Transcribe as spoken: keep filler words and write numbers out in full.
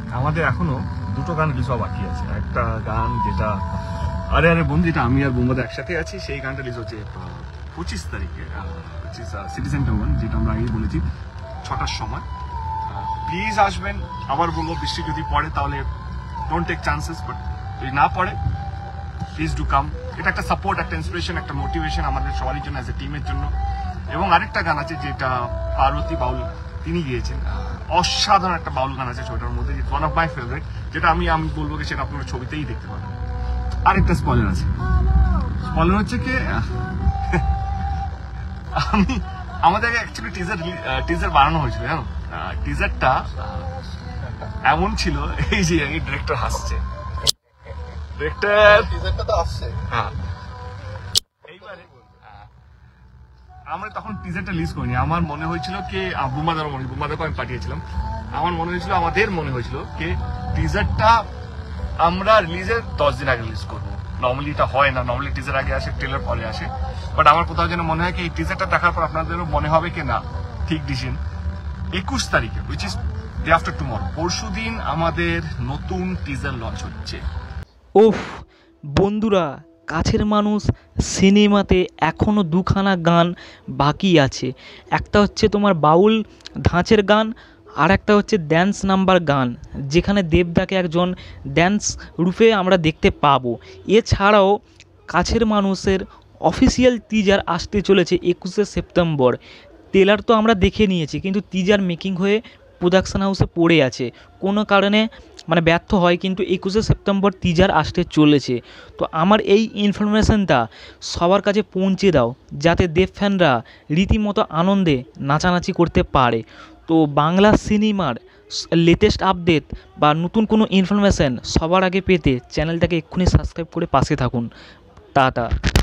আমাদের এখনো দুটো গান রিলিজ হওয়া বাকি আছে। একটা গান যেটা আরে আরে বন্ধু, যেটা আমি আর বোম্বাদা একসাথে আছি, সেই গানটা রিলিজ হচ্ছে পঁচিশ তারিখে, সিটি সেন্টার ওয়ান, যেটা আমরা আগেই বলেছি ছটার সময়। প্লিজ আসবেন। আবার বলবো, বৃষ্টি যদি পড়ে তাহলে ডোন্ট টেক চান্সেস, বাট যদি না পড়ে প্লিজ ডু কাম। এটা একটা সাপোর্ট, একটা ইন্সপিরেশন, একটা মোটিভেশন আমাদের সবারই জন্য, অ্যাজ এ টিমের জন্য। এবং আরেকটা গান আছে যেটা পার্বতী বাউল তিনি গিয়েছেন, অসাধারণ একটা বাউল গান আছে ওটার মধ্যে, ওয়ান অফ মাই ফেভারিট, যেটা আমি আমি বলবো কি সেটা আপনারা ছবিতেই দেখতে পাবেন। আরেকটা স্পয়লার আছে, স্পয়লার হচ্ছে কি আমি আমাদের অ্যাকচুয়ালি টিজার টিজার বানানো হয়েছিল, জানো। টিজারটা এমন ছিল, এই যে এই ডিরেক্টর হাসছে, ডিরেক্টর টিজারটা তো আসছে। হ্যাঁ, এইবারে আমরা তখন টিজারটা রিলিজ করিনি। আমার মনে হয়েছিল কি, বুম্বাদার মনে বুম্বাদাকে আমি পাঠিয়েছিলাম, আমার মনে হয়েছিল আমাদের মনে হয়েছিল কি টিজারটা আমরা রিলিজের দশ দিন আগে রিলিজ করবো। নর্মালি এটা হয় না, নর্মালি টিজার আগে আসে, ট্রেলার পরে আসে। বাট আমার কোথাও যেন মনে হয় কি এই টিজারটা দেখার পর আপনাদেরও মনে হবে কি না ঠিক ডিসিশন। একুশ তারিখে, which is day after tomorrow, পরশু দিন আমাদের নতুন টিজার লঞ্চ হচ্ছে। ওফ বন্ধুরা, কাছের মানুষ সিনেমাতে এখনও দুখানা গান বাকি আছে। একটা হচ্ছে তোমার বাউল ধাঁচের গান, আর একটা হচ্ছে ড্যান্স নাম্বার গান, যেখানে দেবদাকে একজন ড্যান্স রূপে আমরা দেখতে পাবো। এছাড়াও কাছের মানুষের অফিসিয়াল টিজার আসতে চলেছে একুশে সেপ্টেম্বর। ট্রেলার তো আমরা দেখে নিয়েছি, কিন্তু টিজার মেকিং হয়ে প্রোডাকশন হাউসে পড়ে আছে, কোনো কারণে মানে ব্যর্থ হয়, কিন্তু একুশে সেপ্টেম্বর টিজার আসতে চলেছে। তো আমার এই ইনফরমেশানটা সবার কাছে পৌঁছে দাও, যাতে দেব ফ্যানরা রীতিমতো আনন্দে নাচানাচি করতে পারে। তো বাংলা সিনেমার লেটেস্ট আপডেট বা নতুন কোনো ইনফরমেশান সবার আগে পেতে চ্যানেলটাকে এক্ষুনি সাবস্ক্রাইব করে পাশে থাকুন। টাটা।